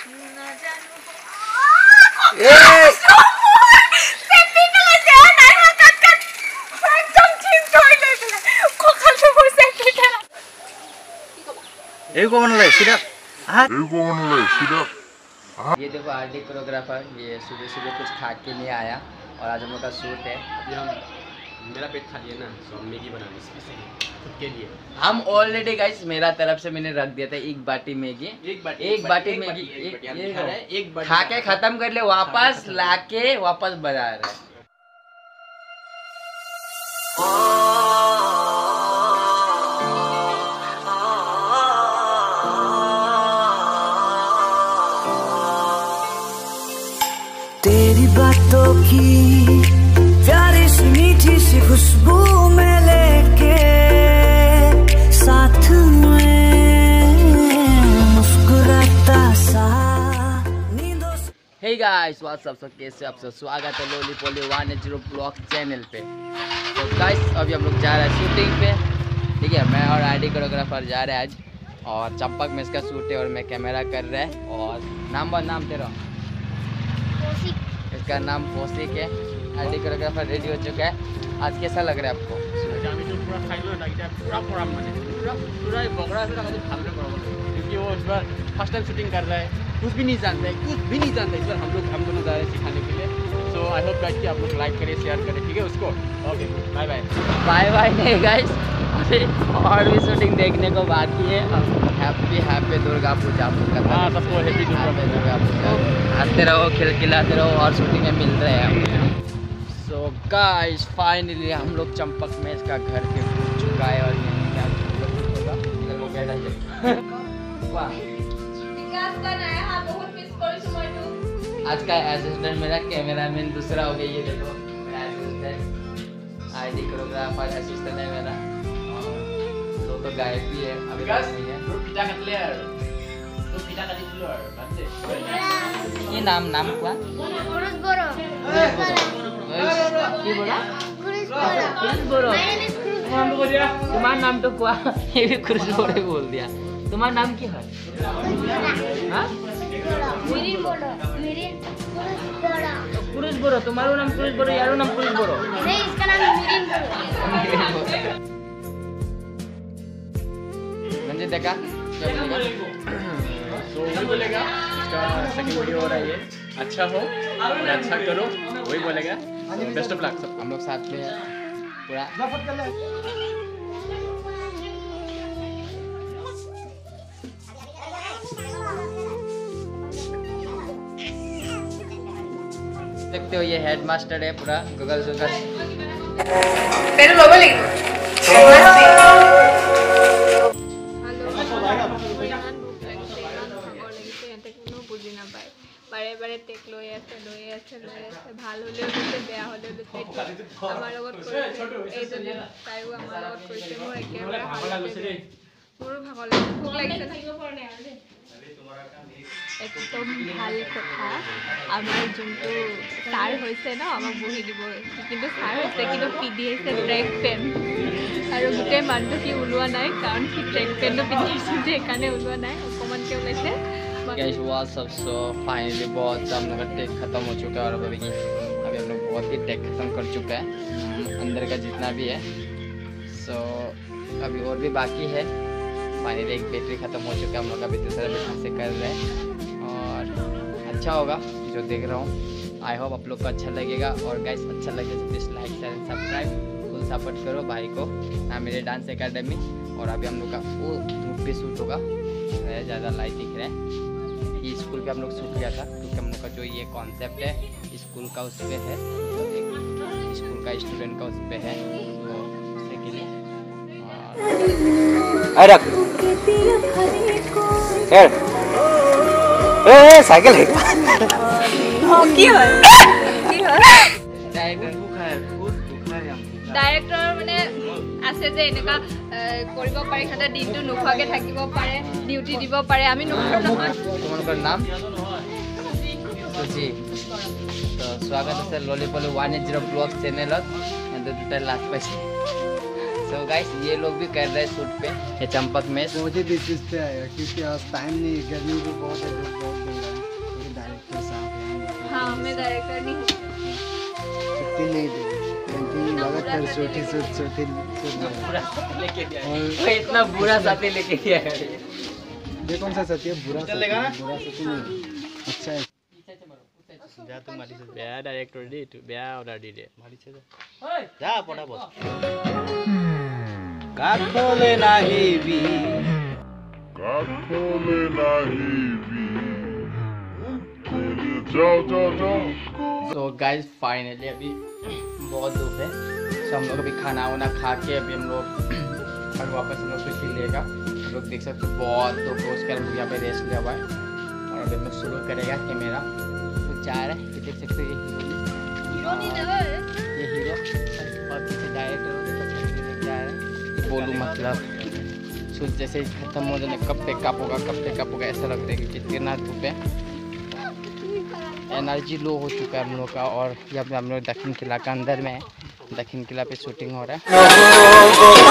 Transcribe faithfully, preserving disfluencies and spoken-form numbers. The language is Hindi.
ये को बनले सीधा हां ये को बनले सीधा। ये देखो आरडी कोरियोग्राफर ये सुबह सुबह कुछ खा के नहीं आया और आज हम लोग का शूट है। अभी हम मेरा पेट खाली है ना, सो हम मैगी बनाएंगे स्पेशली खुद के लिए। हम ऑलरेडी गाइस मेरा तरफ से मैंने रख दिया था एक बाटी मैगी, एक बाटी एक बाटी मैगी एक बाटी खा के खत्म कर ले, वापस लाके वापस बजा रहे हैं। तेरी बातों की प्यारी सी मीठी सी खुशबू में लेके साथ में मुस्कुराता सा नींदों से। हे गाइस व्हाट्स अप, सब कैसे आप सब, स्वागत है लोली पोली वन जीरो ब्लॉग चैनल पे। तो गाइस अभी हम लोग जा रहे हैं शूटिंग पे, ठीक है। मैं और आईडी कोरियोग्राफर जा रहे हैं आज, और चंपक में इसका शूट है और मैं कैमरा कर रहा है। और नाम बहुत नाम तेरा, इसका नाम कौशिक है। आईडी कोरियोग्राफर रेडी हो चुका है। आज कैसा लग रहा है आपको? पूरा खाइलो लग जाए, पूरा पूरा माने पूरा पूरा बगड़ा से लगा खाने को, क्योंकि वो इस बार फर्स्ट टाइम शूटिंग कर रहा है, कुछ भी नहीं जानता है, कुछ भी नहीं जानता है। इस बार हम लोग हम दोनों जा रहे हैं सिखाने के लिए। सो आई होप गाइस कि आप लोग लाइक करें, शेयर करें, ठीक है उसको। Okay bye bye bye bye नहीं गाइस, अभी और भी शूटिंग देखने को बाकी है। हैप्पी हैप्पी दुर्गा पूजा आपको करना। हाँ सबको हैप्पी दुर्गा पूजा। हंसते रहो, खिलखिलाते रहो और शूटिंग में मिल रहे हैं। सो गाइस फाइनली हम लोग चंपक में इसका घर पे पहुंच चुका है और यहीं क्या होगा इधर वो क्या डाल वाह विकास का नया हां बहुत मिस करो सुमन। आज का असिस्टेंट मेरा कैमरामैन दूसरा हो गया, ये देखो मेरा असिस्टेंट आईडी कोरियोग्राफर असिस्टेंट है मेरा, और दो तो गायक भी है अभी विकास नहीं है। तो पिटा का प्लेयर तो पिटा का प्लेयर बनते ये नाम नाम क्या कुरुस बोरो ये बोला कुरुस बोरो कुरुस बोरो। हम को दिया तुम्हारा नाम तो क्या ये भी कुरुस बोरो बोल दिया। तुम्हारा नाम क्या है? हाँ मिरिन बोरो मिरिन कुरुस बोरो कुरुस बोरो। तुम्हारा नाम कुरुस बोरो, यारो नाम कुरुस बोरो। नहीं इसका नाम मिरिन बोरो। रंजित देखा क्या बोलेगा? तो वही बोलेगा, इसका सेकंड वीडियो हो रहा है, ये अच्छा हो और अच्छा करो वही बोलेगा। बेस्ट ऑफ लक सब। हम लोग साथ में हैं पूरा। देखते हो ये हेडमास्टर है पूरा गूगल गूगल। तेरे लोगों বুজি নাপায়, বাৰে বাৰে টেক লৈ আছে লৈ আছে লৈ আছে, ভাল হ'লেও দিছে বেয়া হ'লেও দিছে। আমাৰ লগত কৰিছে এইজনী, তাইও আমাৰ লগত কৰিছে। মোৰ একেবাৰে ভাল লাগিছে, মোৰো ভাগৰ লাগিছে, ভোক লাগিছে। একদম ভাল কথা, আমাৰ যোনটো ছাৰ হৈছে ন আমাক বহি দিব, কিন্তু ছাৰ হৈছে কিন্তু পিন্ধি আহিছে ট্ৰেক পেণ্ট, আৰু গোটেই মানুহটো সি ওলোৱা নাই, কাৰণ সি ট্ৰেক পেণ্টটো পিন্ধি আহিছে যে সেইকাৰণে ওলোৱা নাই, অকণমানকৈ ওলাইছে। Guys what's up, so finally बहुत हम लोग का टेक खत्म हो चुका है और अभी अभी हम लोग बहुत ही टेक खत्म कर चुका है अंदर का जितना भी है। सो अभी और भी बाकी है। फाइनली एक बैटरी ख़त्म हो चुका है, हम लोग अभी दूसरा बैटरी से कर रहे हैं और अच्छा होगा जो देख रहा हूँ। आई होप आप लोग को अच्छा लगेगा, और गाइस अच्छा लगे तो please like share subscribe, full support करो भाई को ना मेरे डांस एकेडमी। और अभी हम लोग का वो धूप पे शूट होगा, ज़्यादा लाइट दिख रहा है। ये स्कूल पे हम लोग शूट किया था, क्योंकि हम लोग का जो ये कॉन्सेप्ट है स्कूल का उस पर है, तो एक स्कूल का स्टूडेंट का उस पर है, तो उससे के लिए रख साइकिल है ডাইৰেক্টৰ মানে আছে যে এনেকুৱা কৰিব পাৰে, সিহঁতে দিনটো নোখোৱাকৈ থাকিব পাৰে, ডিউটি দিব পাৰে, আমি নোখোৱা নহয়। তোমালোকৰ নাম সুজি। তো স্বাগত আছে ললি পলি वन एट जीरो ब्लॉग चैनलत, दुटा लास्ट पाइसे। सो गाइस ये लोग भी कर रहे हैं शूट पे, ये चंपक में। मुझे भी चीज पे आया क्योंकि आज टाइम नहीं, गर्मी भी बहुत है, बहुत काम में डायरेक्टर नहीं हूँ। छुट्टी नहीं दी क्योंकि लगातार छोटी छोटी छोटी बुरा साथी लेके दिया है। और- वो इतना बुरा साथी लेके दिया है। ये कौन सा साथी है? बुरा चलेगा ना? बुरा साथी नहीं अच्छा है। যা তুই মাৰিছ বেয়া ডাইৰেক্টৰ দেই এইটো বেয়া অৰ্ডাৰ দি দে মাৰিছে যা যা পটাপট কাঠলে নাহিবি কাঠলে নাহিবি जाओ जाओ जाओ तो गाइस फाइनली अभी बहुत धूप है, तो हम लोग अभी खाना वाना खा के अभी हम लोग और वापस हम लोग कुछ लेगा। हम लोग देख सकते हो बहुत धूप है, उसके हम लोग यहाँ पे रेस्ट लिया हुआ है और अभी हम लोग शुरू करेगा कैमरा। तो जा रहा है, ये देख सकते हो ये हीरो ये हीरो और पीछे डायरेक्टर जा रहा है। बोलूँ मतलब सूर्य जैसे ही खत्म हो जाने कब पे कप होगा कब पे कप होगा ऐसा लगता है, क्योंकि इतना धूप है, एनर्जी लो हो चुका है हम लोग का। और यहाँ पे हम लोग दक्षिण किला का अंदर में है, दक्षिण किला पे शूटिंग हो रहा है।